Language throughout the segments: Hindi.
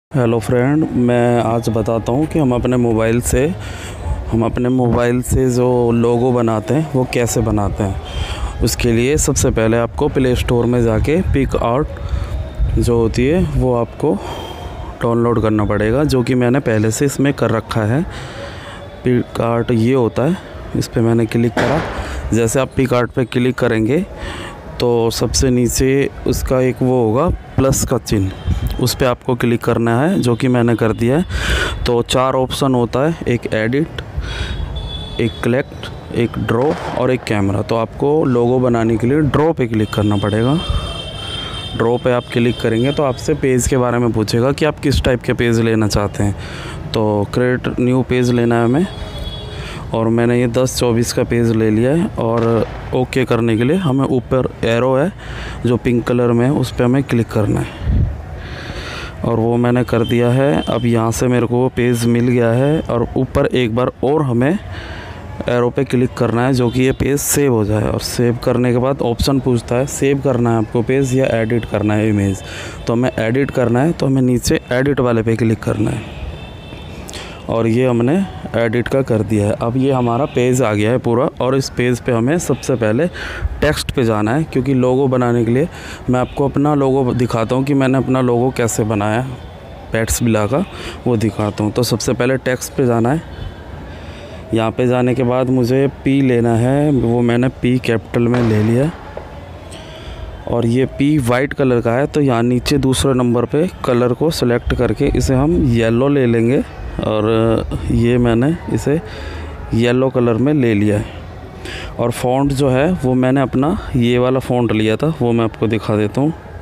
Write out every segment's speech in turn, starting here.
हेलो फ्रेंड, मैं आज बताता हूँ कि हम अपने मोबाइल से जो लोगो बनाते हैं वो कैसे बनाते हैं। उसके लिए सबसे पहले आपको प्ले स्टोर में जाके पिकआर्ट जो होती है वो आपको डाउनलोड करना पड़ेगा, जो कि मैंने पहले से इसमें कर रखा है। पिकआर्ट ये होता है, इस पर मैंने क्लिक करा। जैसे आप पिकआर्ट पे क्लिक करेंगे तो सबसे नीचे उसका एक वो होगा प्लस का चिन्ह, उस पर आपको क्लिक करना है, जो कि मैंने कर दिया है। तो 4 ऑप्शन होता है, एक एडिट, एक कलेक्ट, एक ड्रॉ और एक कैमरा। तो आपको लोगो बनाने के लिए ड्रॉ पे क्लिक करना पड़ेगा। ड्रॉ पे आप क्लिक करेंगे तो आपसे पेज के बारे में पूछेगा कि आप किस टाइप के पेज लेना चाहते हैं। तो क्रिएट न्यू पेज लेना है हमें, और मैंने ये 1024 का पेज ले लिया है। और ओके करने के लिए हमें ऊपर एरो है जो पिंक कलर में है, उस पर हमें क्लिक करना है, और वो मैंने कर दिया है। अब यहाँ से मेरे को वो पेज मिल गया है, और ऊपर एक बार और हमें एरो पे क्लिक करना है, जो कि ये पेज सेव हो जाए। और सेव करने के बाद ऑप्शन पूछता है सेव करना है आपको पेज या एडिट करना है इमेज। तो हमें एडिट करना है, तो हमें नीचे एडिट वाले पे क्लिक करना है, और ये हमने एडिट का कर दिया है। अब ये हमारा पेज आ गया है पूरा, और इस पेज पे हमें सबसे पहले टेक्स्ट पे जाना है, क्योंकि लोगो बनाने के लिए मैं आपको अपना लोगो दिखाता हूँ कि मैंने अपना लोगो कैसे बनाया, पेट्स बिला का, वो दिखाता हूँ। तो सबसे पहले टेक्स्ट पे जाना है। यहाँ पे जाने के बाद मुझे पी लेना है, वो मैंने पी कैपिटल में ले लिया, और ये पी वाइट कलर का है। तो यहाँ नीचे दूसरे नंबर पे कलर को सिलेक्ट करके इसे हम येलो ले लेंगे, और ये मैंने इसे येलो कलर में ले लिया है। और फ़ॉन्ट जो है वो मैंने अपना ये वाला फ़ॉन्ट लिया था, वो मैं आपको दिखा देता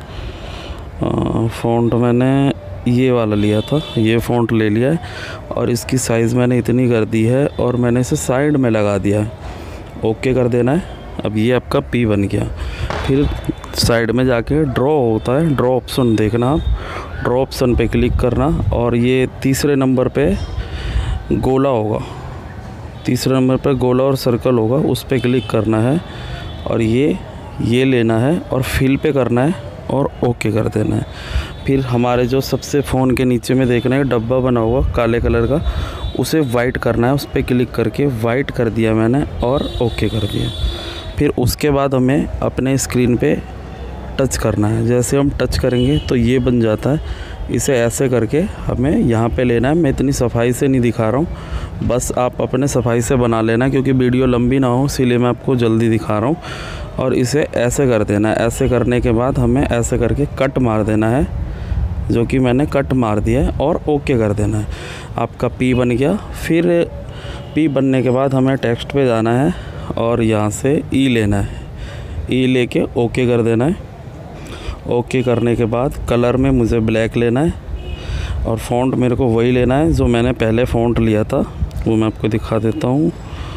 हूँ। फ़ॉन्ट मैंने ये वाला लिया था, ये फ़ॉन्ट ले लिया है, और इसकी साइज़ मैंने इतनी कर दी है, और मैंने इसे साइड में लगा दिया है। ओके कर देना है। अब ये आपका पी बन गया। फिर साइड में जाके ड्रॉ होता है, ड्रॉ ऑप्शन देखना आप, ड्रॉ ऑप्शन पे क्लिक करना, और ये तीसरे नंबर पे गोला होगा, तीसरे नंबर पे गोला और सर्कल होगा, उस पे क्लिक करना है, और ये लेना है और फिल पे करना है, और ओके कर देना है। फिर हमारे जो सबसे फ़ोन के नीचे में देखना है डब्बा बना हुआ काले कलर का, उसे वाइट करना है, उस पर क्लिक करके वाइट कर दिया मैंने, और ओके कर दिया। फिर उसके बाद हमें अपने स्क्रीन पे टच करना है। जैसे हम टच करेंगे तो ये बन जाता है। इसे ऐसे करके हमें यहाँ पे लेना है। मैं इतनी सफाई से नहीं दिखा रहा हूँ, बस आप अपने सफाई से बना लेना, क्योंकि वीडियो लंबी ना हो, इसीलिए मैं आपको जल्दी दिखा रहा हूँ। और इसे ऐसे कर देना है। ऐसे करने के बाद हमें ऐसे करके कट मार देना है, जो कि मैंने कट मार दिया है, और ओके कर देना है। आपका पी बन गया। फिर पी बनने के बाद हमें टेक्स्ट पे जाना है, और यहाँ से ई लेना है, ई लेके ओके कर देना है। ओके करने के बाद कलर में मुझे ब्लैक लेना है, और फ़ॉन्ट मेरे को वही लेना है जो मैंने पहले फ़ॉन्ट लिया था, वो मैं आपको दिखा देता हूँ।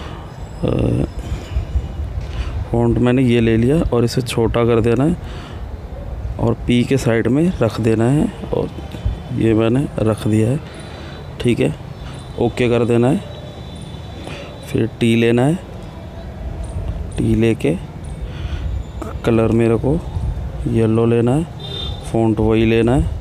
फ़ॉन्ट मैंने ये ले लिया, और इसे छोटा कर देना है, और पी के साइड में रख देना है, और ये मैंने रख दिया है। ठीक है, ओके कर देना है। फिर टी लेना है, टी लेके कलर मेरे को येलो लेना है, फ़ॉन्ट वही लेना है,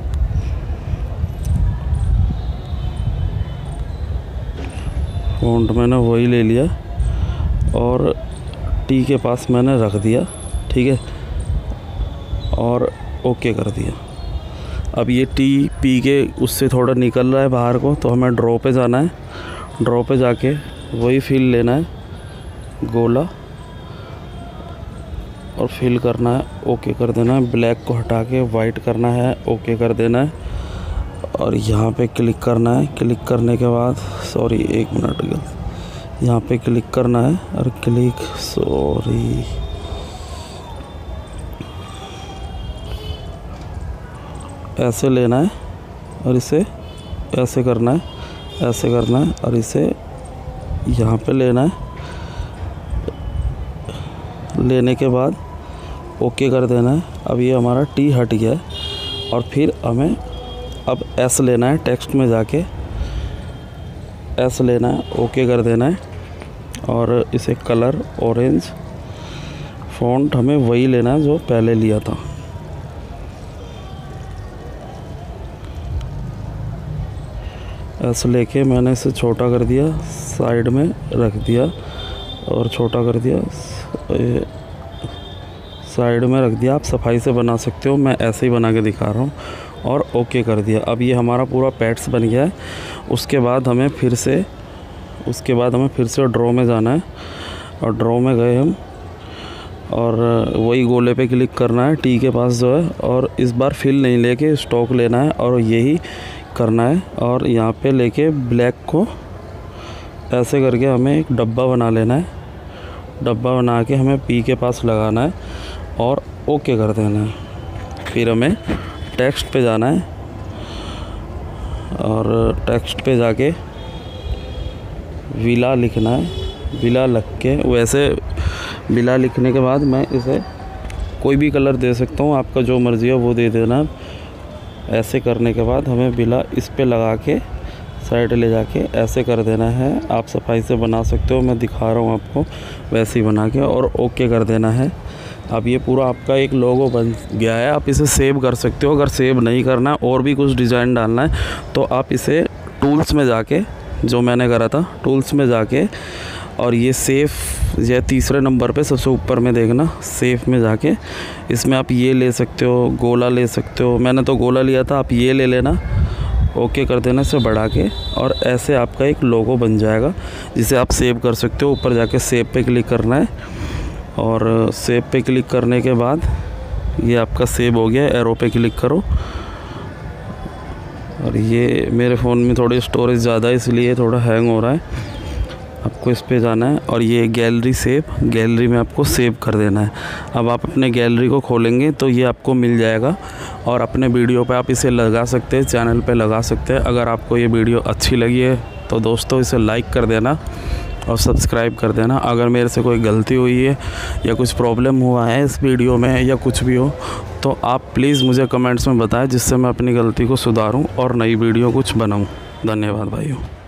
फ़ॉन्ट मैंने वही ले लिया, और टी के पास मैंने रख दिया। ठीक है, और ओके कर दिया। अब ये टी पी के उससे थोड़ा निकल रहा है बाहर को, तो हमें ड्रॉ पे जाना है। ड्रॉ पे जाके वही फिल लेना है, गोला, और फिल करना है, ओके कर देना है। ब्लैक को हटा के वाइट करना है, ओके कर देना है, और यहाँ पे क्लिक करना है। क्लिक करने के बाद एक मिनट, यहाँ पे क्लिक करना है, और ऐसे लेना है, और इसे ऐसे करना है, ऐसे करना है, और इसे यहाँ पे लेना है। लेने के बाद ओके कर देना है। अब ये हमारा टी हट गया है, और फिर हमें अब एस लेना है। टेक्स्ट में जाके एस लेना है, ओके कर देना है, और इसे कलर ऑरेंज, फ़ॉन्ट हमें वही लेना है जो पहले लिया था। ऐसे लेके मैंने इसे छोटा कर दिया, साइड में रख दिया और छोटा कर दिया, साइड में रख दिया। आप सफाई से बना सकते हो, मैं ऐसे ही बना के दिखा रहा हूँ। और ओके कर दिया। अब ये हमारा पूरा पैड्स बन गया है। उसके बाद हमें फिर से ड्रॉ में जाना है और ड्रॉ में गए हम और वही गोले पे क्लिक करना है, टी के पास जो है, और इस बार फिल नहीं लेके स्टॉक लेना है और यही करना है। और यहाँ पे लेके ब्लैक को ऐसे करके हमें एक डब्बा बना लेना है। डब्बा बना के हमें पी के पास लगाना है और ओके कर देना है। फिर हमें टेक्स्ट पे जाना है और टेक्स्ट पे जाके विला लिखना है। विला लिख के, वैसे विला लिखने के बाद मैं इसे कोई भी कलर दे सकता हूँ, आपका जो मर्ज़ी हो वो दे देना। ऐसे करने के बाद हमें विला इस पे लगा के साइड ले जाके ऐसे कर देना है। आप सफाई से बना सकते हो, मैं दिखा रहा हूँ आपको वैसे ही बना के, और ओके कर देना है। अब ये पूरा आपका एक लोगो बन गया है। आप इसे सेव कर सकते हो। अगर सेव नहीं करना है और भी कुछ डिज़ाइन डालना है तो आप इसे टूल्स में जाके, जो मैंने करा था टूल्स में जाके, और ये सेव या तीसरे नंबर पे सबसे ऊपर में देखना, सेव में जाके इसमें आप ये ले सकते हो, गोला ले सकते हो। मैंने तो गोला लिया था, आप ये ले लेना। ओके कर देना इसे बढ़ा के, और ऐसे आपका एक लोगो बन जाएगा जिसे आप सेव कर सकते हो। ऊपर जाके सेव पे क्लिक करना है और सेव पे क्लिक करने के बाद ये आपका सेव हो गया। एरो पे क्लिक करो, और ये मेरे फ़ोन में थोड़ी स्टोरेज ज़्यादा है इसलिए थोड़ा हैंग हो रहा है। आपको इस पे जाना है और ये गैलरी सेव, गैलरी में आपको सेव कर देना है। अब आप अपने गैलरी को खोलेंगे तो ये आपको मिल जाएगा और अपने वीडियो पे आप इसे लगा सकते हैं, चैनल पे लगा सकते हैं। अगर आपको ये वीडियो अच्छी लगी है तो दोस्तों इसे लाइक कर देना और सब्सक्राइब कर देना। अगर मेरे से कोई गलती हुई है या कुछ प्रॉब्लम हुआ है इस वीडियो में या कुछ भी हो तो आप प्लीज़ मुझे कमेंट्स में बताएं, जिससे मैं अपनी गलती को सुधारूं और नई वीडियो कुछ बनाऊं। धन्यवाद भाइयों।